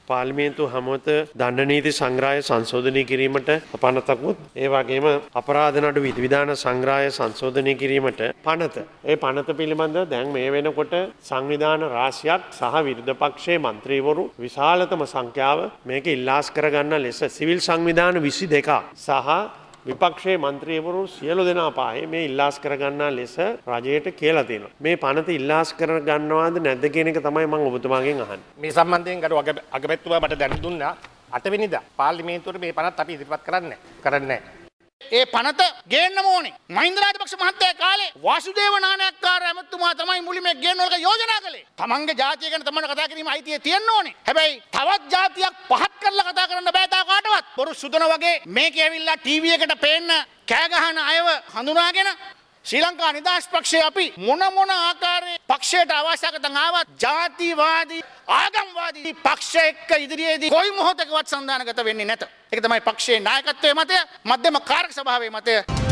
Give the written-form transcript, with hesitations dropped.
පාර්ලිමේන්තුව හැමෝට දණ්ඩ නීති සංග්‍රහය සංශෝධනය කිරීමට පනතකුත් ඒ වගේම අපරාධ නඩු විධිවිධාන සංග්‍රහය සංශෝධනය කිරීමට පනත. ඒ පනත පිළිබඳව දැන් මේ වෙනකොට සංවිධාන රාශියක් සහ විරුද්ධ පක්ෂයේ മന്ത്രിවරු විශාලතම සංඛ්‍යාව මේක ඉල්ලාස් කරගන්න ලෙස සිවිල් සංවිධාන 22ක් සහ විපක්ෂයේ മന്ത്രിවරු සියලු දෙනා පාහේ මේ ඉල්ලාස් කරගන්නා ලෙස රජයට කියලා තියෙනවා. මේ පනත ඉල්ලාස් කරගන්නවාද නැද්ද කියන එක තමයි මම ඔබතුමාගෙන් අහන්නේ. මේ සම්බන්ධයෙන් ගරු අගමැතිතුමා මට දැන දුන්නා 8 වෙනිදා පාර්ලිමේන්තුවේ මේ පනත් අපි ඉදිරිපත් කරන්නේ නැහැ. ඒ පනත ගේන්න ඕනේ. මහින්ද රාජපක්ෂ මහත්තයා කාලේ වාසුදේව නානායක්කාර ඇමතුමා තමයි මුලින්ම ගේන්න ඕනක යෝජනා කළේ. තමන්ගේ ජාතිය ගැන තමන්ට කතා කිරීම අයිතිය තියෙන්න ඕනේ. හැබැයි තවත් ජාතියක් පහත් කරලා කතා කරන්න බෑ තා කාටවත්. බොරු සුදන වගේ මේකේ ඇවිල්ලා ටීවී එකට පේන්න කෑ ගහන අයව හඳුනාගෙන ශ්‍රී ලංකා නිදහස් පක්ෂය අපි මොන ආකාරයේ පක්ෂයට අවශ්‍යකම් ආවත් ජාතිවාදී ආගම්වාදී පක්ෂ එක්ක ඉදිරියේදී කොයි මොහොතකවත් සන්දානගත වෙන්නේ නැත. ඒක තමයි පක්ෂයේ නායකත්වයේ මතය, මධ්‍යම කාරක සභාවේ මතය.